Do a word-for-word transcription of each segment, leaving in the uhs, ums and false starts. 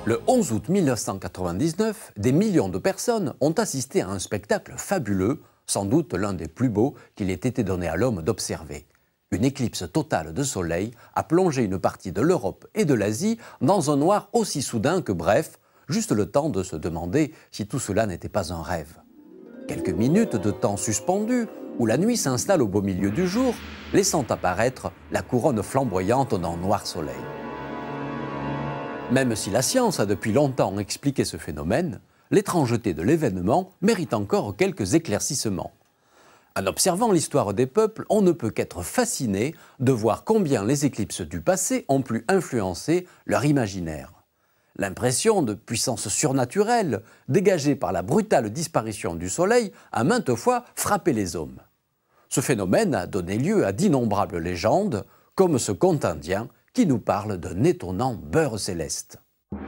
Le onze août mille neuf cent quatre-vingt-dix-neuf, des millions de personnes ont assisté à un spectacle fabuleux, sans doute l'un des plus beaux qu'il ait été donné à l'homme d'observer. Une éclipse totale de soleil a plongé une partie de l'Europe et de l'Asie dans un noir aussi soudain que bref, juste le temps de se demander si tout cela n'était pas un rêve. Quelques minutes de temps suspendu, où la nuit s'installe au beau milieu du jour, laissant apparaître la couronne flamboyante d'un noir soleil. Même si la science a depuis longtemps expliqué ce phénomène, l'étrangeté de l'événement mérite encore quelques éclaircissements. En observant l'histoire des peuples, on ne peut qu'être fasciné de voir combien les éclipses du passé ont pu influencer leur imaginaire. L'impression de puissance surnaturelle, dégagée par la brutale disparition du soleil, a maintes fois frappé les hommes. Ce phénomène a donné lieu à d'innombrables légendes, comme ce conte indien qui nous parle d'un étonnant beurre céleste.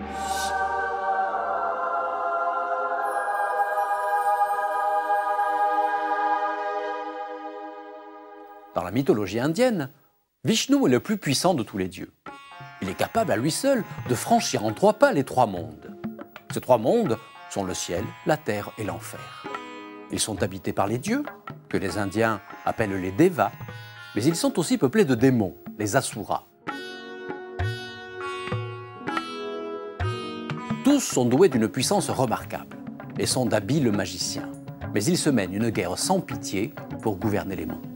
Dans la mythologie indienne, Vishnu est le plus puissant de tous les dieux. Il est capable à lui seul de franchir en trois pas les trois mondes. Ces trois mondes sont le ciel, la terre et l'enfer. Ils sont habités par les dieux, que les Indiens appellent les Devas, mais ils sont aussi peuplés de démons, les Asuras. Tous sont doués d'une puissance remarquable et sont d'habiles magiciens, mais ils se mènent une guerre sans pitié pour gouverner les mondes.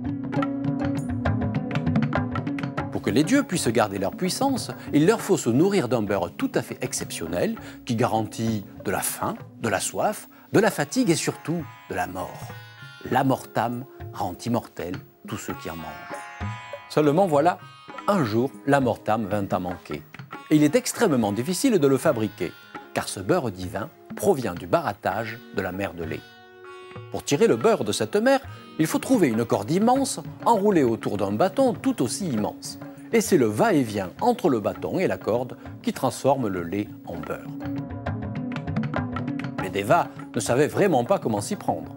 Pour que les dieux puissent garder leur puissance, il leur faut se nourrir d'un beurre tout à fait exceptionnel qui garantit de la faim, de la soif, de la fatigue et surtout de la mort. L'amortame rend immortel tous ceux qui en mangent. Seulement voilà, un jour, l'amortame vint à manquer. Et il est extrêmement difficile de le fabriquer, car ce beurre divin provient du barattage de la mer de lait. Pour tirer le beurre de cette mer, il faut trouver une corde immense enroulée autour d'un bâton tout aussi immense. Et c'est le va-et-vient entre le bâton et la corde qui transforme le lait en beurre. Les Devas ne savaient vraiment pas comment s'y prendre.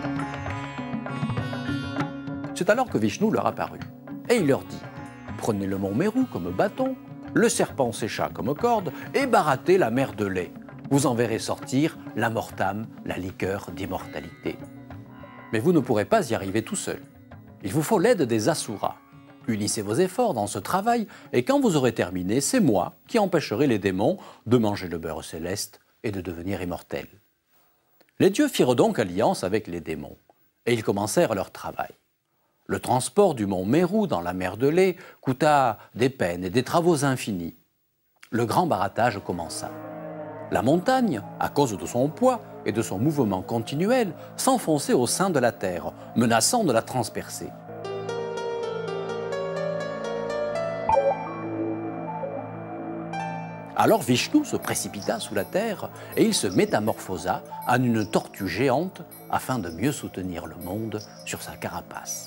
C'est alors que Vishnu leur apparut. Et il leur dit « Prenez le mont Meru comme bâton, le serpent Sesha comme corde et barattez la mer de lait. Vous en verrez sortir l'amortame, la liqueur d'immortalité. Mais vous ne pourrez pas y arriver tout seul. Il vous faut l'aide des Asuras. Unissez vos efforts dans ce travail et quand vous aurez terminé, c'est moi qui empêcherai les démons de manger le beurre céleste et de devenir immortels. » Les dieux firent donc alliance avec les démons et ils commencèrent leur travail. Le transport du mont Meru dans la mer de lait coûta des peines et des travaux infinis. Le grand barattage commença. La montagne, à cause de son poids et de son mouvement continuel, s'enfonçait au sein de la terre, menaçant de la transpercer. Alors Vishnu se précipita sous la terre et il se métamorphosa en une tortue géante afin de mieux soutenir le monde sur sa carapace.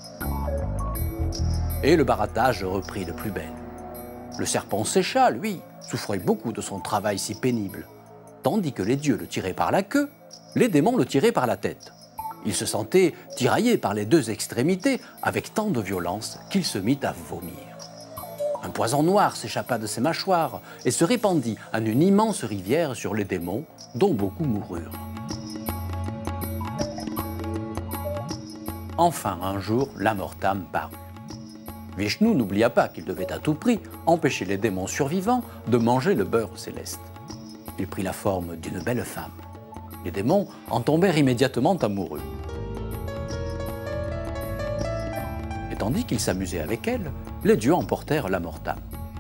Et le barattage reprit de plus belle. Le serpent Sesha, lui, souffrait beaucoup de son travail si pénible. Tandis que les dieux le tiraient par la queue, les démons le tiraient par la tête. Il se sentait tiraillé par les deux extrémités avec tant de violence qu'il se mit à vomir. Un poison noir s'échappa de ses mâchoires et se répandit en une immense rivière sur les démons, dont beaucoup moururent. Enfin, un jour, l'amortame parut. Vishnu n'oublia pas qu'il devait à tout prix empêcher les démons survivants de manger le beurre céleste. Il prit la forme d'une belle femme. Les démons en tombèrent immédiatement amoureux. Et tandis qu'ils s'amusaient avec elle, les dieux emportèrent l'amortame.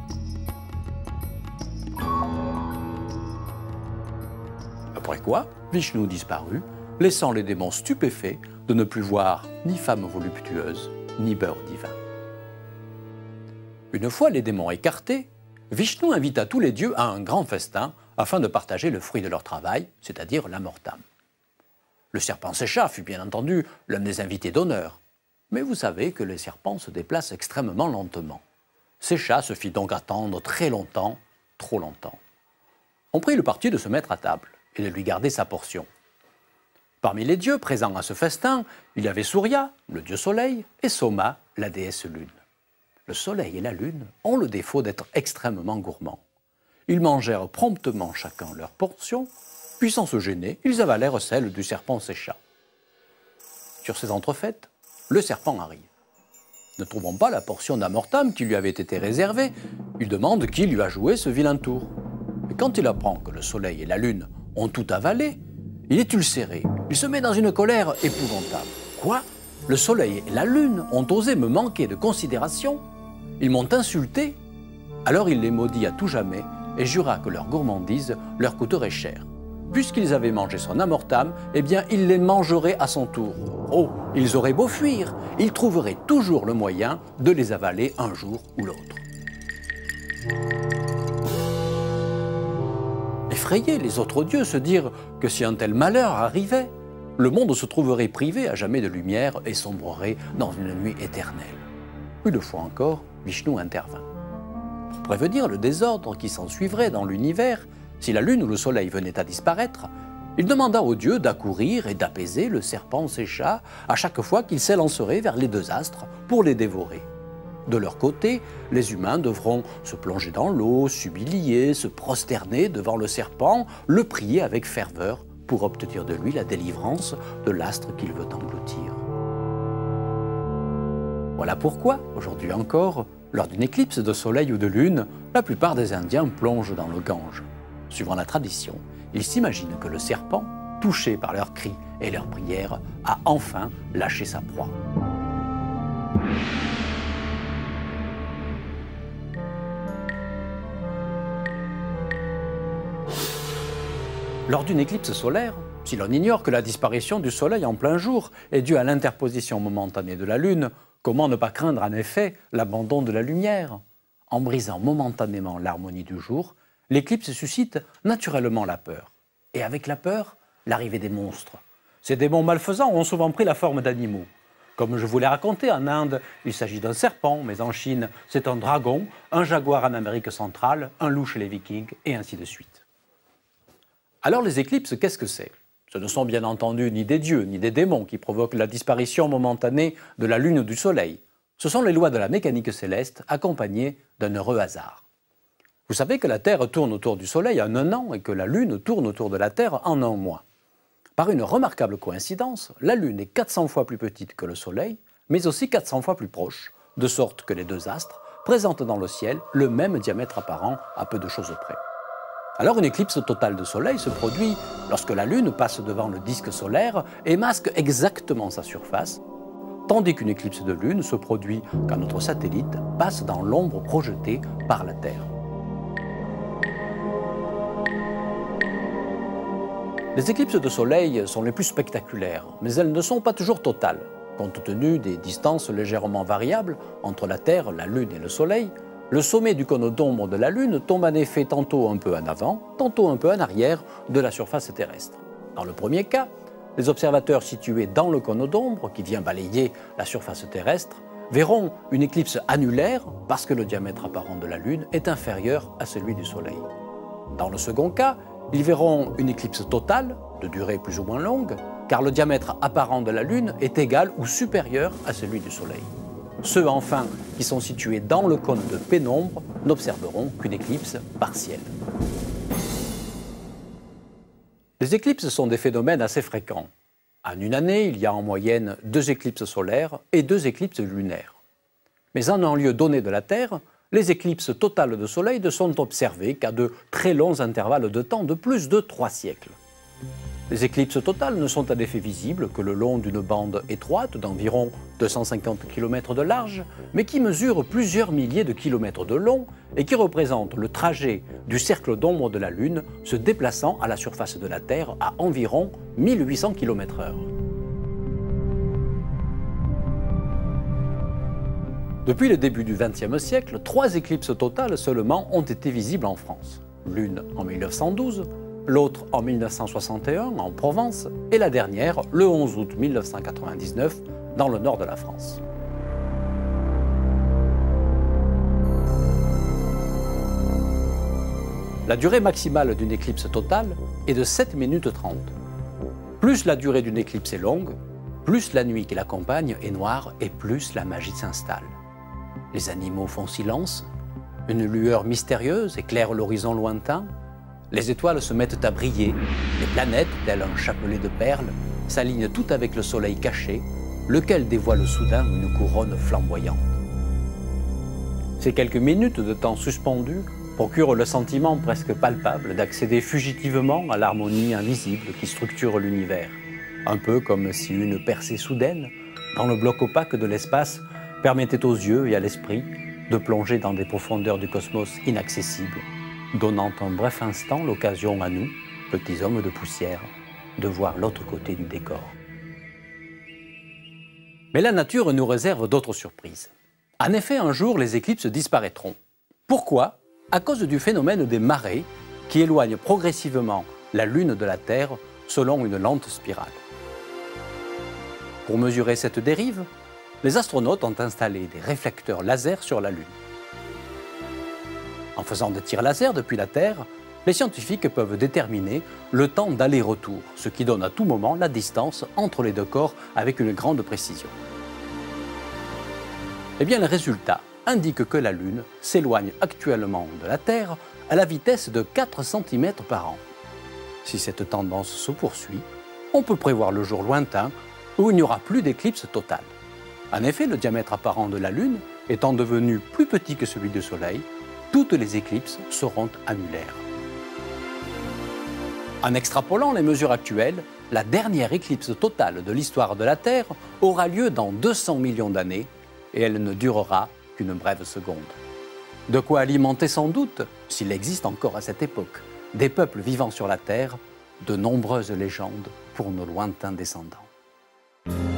Après quoi, Vishnu disparut, laissant les démons stupéfaits de ne plus voir ni femme voluptueuse, ni beurre divin. Une fois les démons écartés, Vishnu invita tous les dieux à un grand festin afin de partager le fruit de leur travail, c'est-à-dire l'amortame. Le serpent Sesha fut bien entendu l'un des invités d'honneur, mais vous savez que les serpents se déplacent extrêmement lentement. Sesha se fit donc attendre très longtemps, trop longtemps. On prit le parti de se mettre à table et de lui garder sa portion. Parmi les dieux présents à ce festin, il y avait Surya, le dieu soleil, et Soma, la déesse lune. Le soleil et la lune ont le défaut d'être extrêmement gourmands. Ils mangèrent promptement chacun leur portion, puis sans se gêner, ils avalèrent celle du serpent sécha. Sur ces entrefaites, le serpent arrive. Ne trouvant pas la portion d'Amortam qui lui avait été réservée, il demande qui lui a joué ce vilain tour. Et quand il apprend que le soleil et la lune ont tout avalé, il est ulcéré. Il se met dans une colère épouvantable. Quoi? Le soleil et la lune ont osé me manquer de considération? Ils m'ont insulté? Alors il les maudit à tout jamais et jura que leur gourmandise leur coûterait cher. Puisqu'ils avaient mangé son Amortam, eh bien, il les mangerait à son tour. Oh, ils auraient beau fuir, ils trouveraient toujours le moyen de les avaler un jour ou l'autre. Effrayés, les autres dieux se dirent que si un tel malheur arrivait, le monde se trouverait privé à jamais de lumière et sombrerait dans une nuit éternelle. Une fois encore, Vishnu intervint. Pour prévenir le désordre qui s'ensuivrait dans l'univers, si la lune ou le soleil venaient à disparaître, il demanda aux dieux d'accourir et d'apaiser le serpent sécha à chaque fois qu'il s'élancerait vers les deux astres pour les dévorer. De leur côté, les humains devront se plonger dans l'eau, s'humilier, se prosterner devant le serpent, le prier avec ferveur pour obtenir de lui la délivrance de l'astre qu'il veut engloutir. Voilà pourquoi, aujourd'hui encore, lors d'une éclipse de soleil ou de lune, la plupart des Indiens plongent dans le Gange. Suivant la tradition, ils s'imaginent que le serpent, touché par leurs cris et leurs prières, a enfin lâché sa proie. Lors d'une éclipse solaire, si l'on ignore que la disparition du soleil en plein jour est due à l'interposition momentanée de la lune, comment ne pas craindre en effet l'abandon de la lumière? En brisant momentanément l'harmonie du jour, l'éclipse suscite naturellement la peur. Et avec la peur, l'arrivée des monstres. Ces démons malfaisants ont souvent pris la forme d'animaux. Comme je vous l'ai raconté, en Inde, il s'agit d'un serpent, mais en Chine, c'est un dragon, un jaguar en Amérique centrale, un loup chez les Vikings, et ainsi de suite. Alors les éclipses, qu'est-ce que c'est? Ce ne sont bien entendu ni des dieux, ni des démons qui provoquent la disparition momentanée de la lune ou du soleil. Ce sont les lois de la mécanique céleste accompagnées d'un heureux hasard. Vous savez que la Terre tourne autour du Soleil en un an et que la Lune tourne autour de la Terre en un mois. Par une remarquable coïncidence, la Lune est quatre cents fois plus petite que le Soleil, mais aussi quatre cents fois plus proche, de sorte que les deux astres présentent dans le ciel le même diamètre apparent à peu de choses près. Alors une éclipse totale de Soleil se produit lorsque la Lune passe devant le disque solaire et masque exactement sa surface, tandis qu'une éclipse de Lune se produit quand notre satellite passe dans l'ombre projetée par la Terre. Les éclipses de soleil sont les plus spectaculaires, mais elles ne sont pas toujours totales. Compte tenu des distances légèrement variables entre la Terre, la Lune et le Soleil, le sommet du cône d'ombre de la Lune tombe en effet tantôt un peu en avant, tantôt un peu en arrière de la surface terrestre. Dans le premier cas, les observateurs situés dans le cône d'ombre, qui vient balayer la surface terrestre, verront une éclipse annulaire parce que le diamètre apparent de la Lune est inférieur à celui du Soleil. Dans le second cas, ils verront une éclipse totale, de durée plus ou moins longue, car le diamètre apparent de la Lune est égal ou supérieur à celui du Soleil. Ceux, enfin, qui sont situés dans le cône de pénombre n'observeront qu'une éclipse partielle. Les éclipses sont des phénomènes assez fréquents. En une année, il y a en moyenne deux éclipses solaires et deux éclipses lunaires. Mais en un lieu donné de la Terre, les éclipses totales de soleil ne sont observées qu'à de très longs intervalles de temps de plus de trois siècles. Les éclipses totales ne sont en effet visibles que le long d'une bande étroite d'environ deux cent cinquante kilomètres de large, mais qui mesure plusieurs milliers de kilomètres de long et qui représente le trajet du cercle d'ombre de la Lune se déplaçant à la surface de la Terre à environ mille huit cents kilomètres heure. Depuis le début du vingtième siècle, trois éclipses totales seulement ont été visibles en France. L'une en mille neuf cent douze, l'autre en mille neuf cent soixante et un en Provence et la dernière le onze août mille neuf cent quatre-vingt-dix-neuf dans le nord de la France. La durée maximale d'une éclipse totale est de sept minutes trente. Plus la durée d'une éclipse est longue, plus la nuit qui l'accompagne est noire et plus la magie s'installe. Les animaux font silence, Une lueur mystérieuse éclaire l'horizon lointain. Les étoiles se mettent à briller. Les planètes, telles un chapelet de perles, s'alignent toutes avec le soleil caché, lequel dévoile soudain une couronne flamboyante. Ces quelques minutes de temps suspendu procurent le sentiment presque palpable d'accéder fugitivement à l'harmonie invisible qui structure l'univers. Un peu comme si une percée soudaine, dans le bloc opaque de l'espace, permettait aux yeux et à l'esprit de plonger dans des profondeurs du cosmos inaccessibles, donnant un bref instant l'occasion à nous, petits hommes de poussière, de voir l'autre côté du décor. Mais la nature nous réserve d'autres surprises. En effet, un jour, les éclipses disparaîtront. Pourquoi? À cause du phénomène des marées qui éloignent progressivement la Lune de la Terre selon une lente spirale. Pour mesurer cette dérive, les astronautes ont installé des réflecteurs laser sur la Lune. En faisant des tirs laser depuis la Terre, les scientifiques peuvent déterminer le temps d'aller-retour, ce qui donne à tout moment la distance entre les deux corps avec une grande précision. Eh bien, le résultat indique que la Lune s'éloigne actuellement de la Terre à la vitesse de quatre centimètres par an. Si cette tendance se poursuit, on peut prévoir le jour lointain où il n'y aura plus d'éclipse totale. En effet, le diamètre apparent de la Lune étant devenu plus petit que celui du Soleil, toutes les éclipses seront annulaires. En extrapolant les mesures actuelles, la dernière éclipse totale de l'histoire de la Terre aura lieu dans deux cents millions d'années et elle ne durera qu'une brève seconde. De quoi alimenter sans doute, s'il existe encore à cette époque, des peuples vivant sur la Terre, de nombreuses légendes pour nos lointains descendants.